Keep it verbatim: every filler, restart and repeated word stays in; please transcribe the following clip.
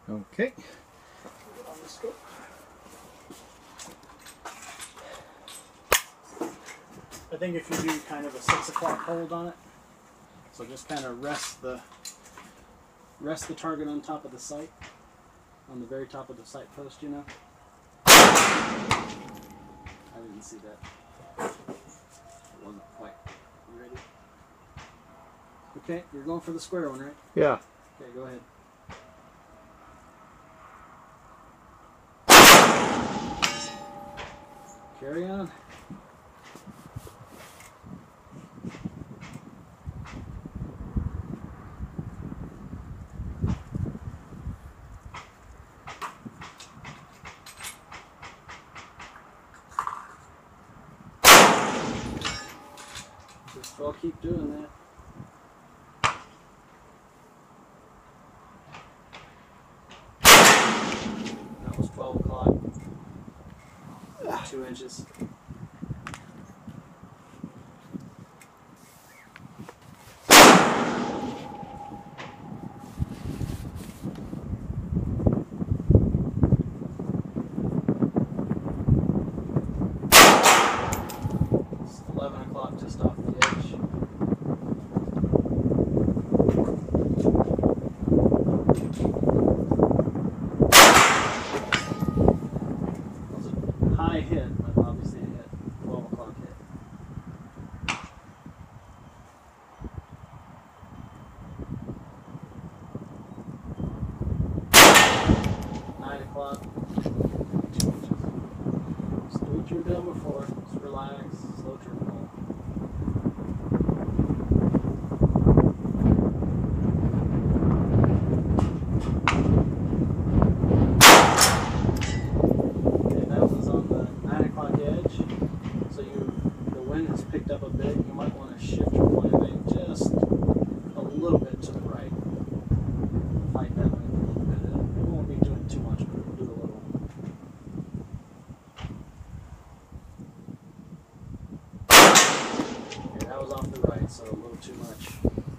Okay. On the scope. I think if you do kind of a six o'clock hold on it, so just kind of rest the rest the target on top of the sight, on the very top of the sight post, you know. I didn't see that. It wasn't quite ready. Okay, you're going for the square one, right? Yeah. Okay, go ahead. Carry on. Just I'll keep doing that. That was twelve o'clock. Two inches. It's eleven o'clock just off the edge. It was a high hit, but obviously it hit. twelve o'clock hit. nine o'clock. Two inches. Just do what you've done before. Just relax, slow turn pull. Okay, that was on the nine o'clock edge. So you, the wind has picked up a bit. You might want to shift your point of aim just a little bit to the right. Fight that wind a little bit. It won't be doing too much, but it'll do a little. Okay, that was off the right, so a little too much.